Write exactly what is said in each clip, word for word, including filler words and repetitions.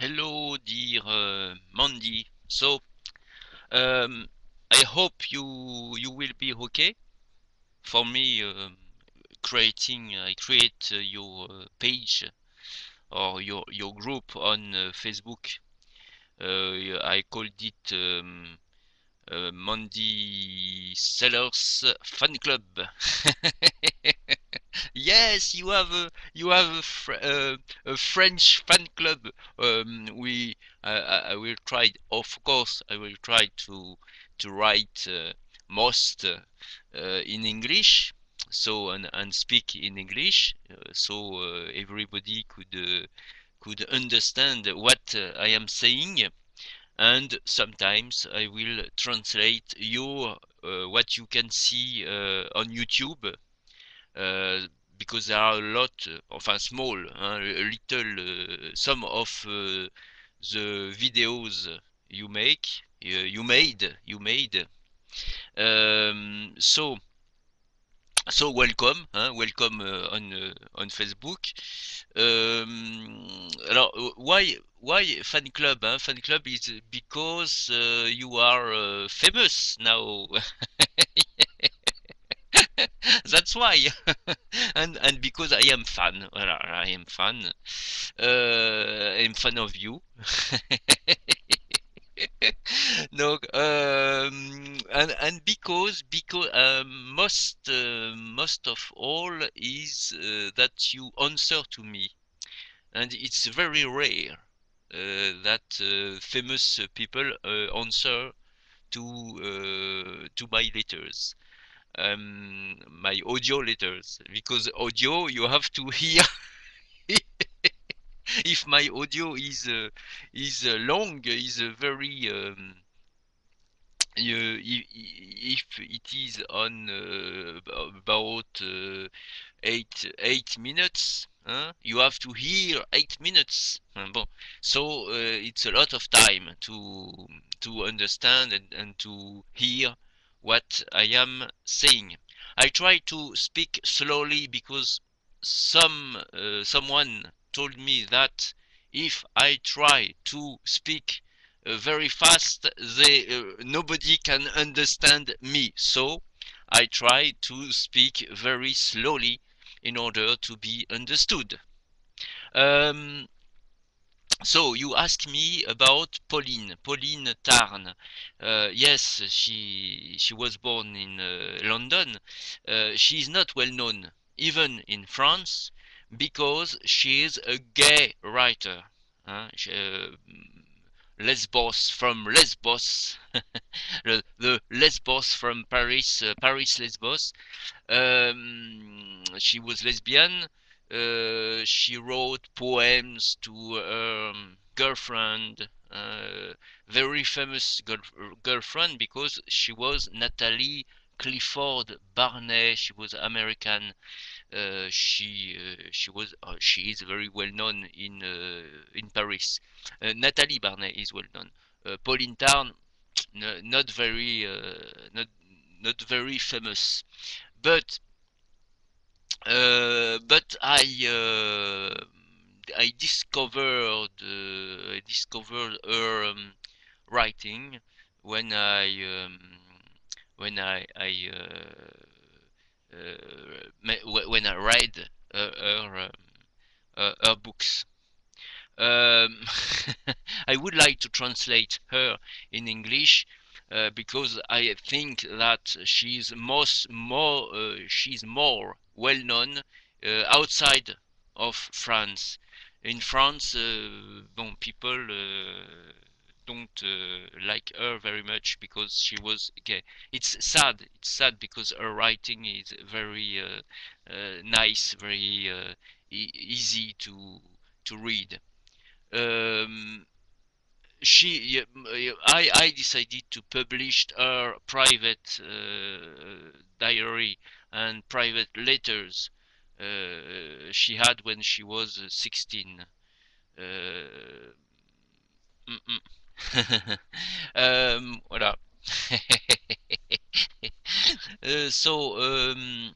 Hello, dear uh, Mandy. So, um, I hope you you will be okay. For me, um, creating I create uh, your uh, page or your your group on uh, Facebook. Uh, I called it um, uh, Mandy Sellers Fan Club. Yes, you have a you have a, fr uh, a French fan club. Um, we I, I I will try, of course, I will try to to write uh, most uh, uh, in English, so and and speak in English, uh, so uh, everybody could uh, could understand what uh, I am saying. And sometimes I will translate your uh, what you can see uh, on YouTube, uh, because there are a lot, uh, enfin small, hein, a little, uh, some of uh, the videos you make, uh, you made, you made. Um, so, so welcome, hein, welcome uh, on uh, on Facebook. Um, alors, uh, why why fan club? Hein? Fan club is because uh, you are uh, famous now. That's why. and and because I am fan, well, I am fan. Uh, I'm fan of you. No, um, and and because because um, most uh, most of all is uh, that you answer to me, and it's very rare uh, that uh, famous people uh, answer to uh, to my letters, um, my audio letters, because audio you have to hear. If my audio is uh, is uh, long, is uh, very um, uh, if, if it is on uh, about uh, eight eight minutes, huh? You have to hear eight minutes. Uh, bon. So uh, it's a lot of time to to understand and, and to hear what I am saying. I try to speak slowly because some uh, someone told me that if I try to speak uh, very fast, they uh, nobody can understand me. So I try to speak very slowly in order to be understood. Um, so you asked me about Pauline, Pauline Tarn. Uh, yes, she she was born in uh, London. Uh, she is not well known even in France because she is a gay writer. Huh? She, uh, Lesbos, from Lesbos, the, the Lesbos from Paris, uh, Paris Lesbos. Um, she was lesbian. Uh, she wrote poems to her um, girlfriend, uh, very famous girl girlfriend, because she was Natalie Clifford Barney. She was American. Uh, she uh, she was uh, she is very well known in uh, in Paris. Uh, Natalie Barney is well known. Uh, Pauline Tarn, not very uh, not not very famous, but uh, but I uh, I discovered uh, I discovered her um, writing when I um, when I I uh, uh, when I read uh, her um, uh, her books. Um, I would like to translate her in English uh, because I think that she's most more uh, she's more well known uh, outside of France. In France, uh, bon, people uh, don't uh, like her very much because she was gay. It's sad. It's sad because her writing is very uh, uh, nice, very uh, e easy to to read. Um, she I, I decided to publish her private uh, diary and private letters uh, she had when she was sixteen. Uh, mm -mm. um, voilà. uh, so um,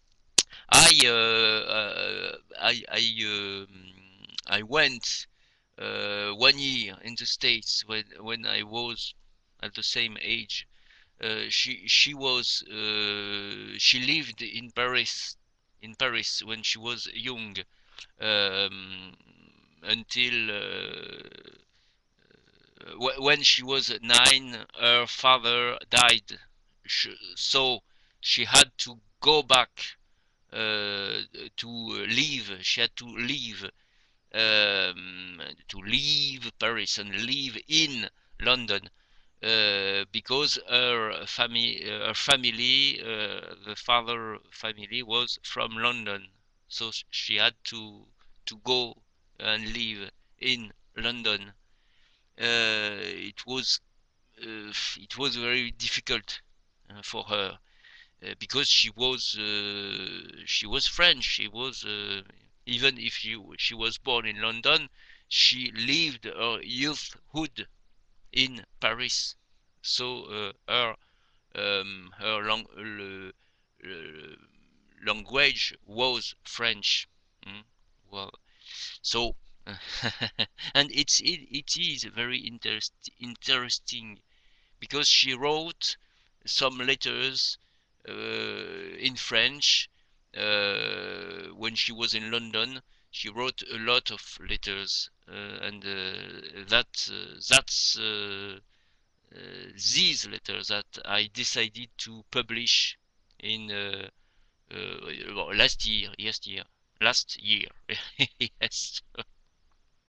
I, uh, uh, I I um, I went uh, one year in the States when when I was at the same age. Uh, she she was uh, she lived in Paris in Paris when she was young, um, until uh, when she was nine. Her father died, so she had to go back, uh, to leave. She had to leave, um, to leave Paris and live in London, uh, because her family, uh, her family, uh, the father family was from London, so she had to to go and live in London. Uh, it was uh, it was very difficult uh, for her, uh, because she was uh, she was French. She was, uh, even if she she was born in London, she lived her youthhood in Paris. So uh, her um, her long, uh, uh, language was French. Mm. Well, so and it's it, it is very interest, interesting, because she wrote some letters uh, in French uh, when she was in London. She wrote a lot of letters, uh, and uh, that uh, that's uh, uh, these letters that I decided to publish in uh, uh, last year, last year, last year. Yes.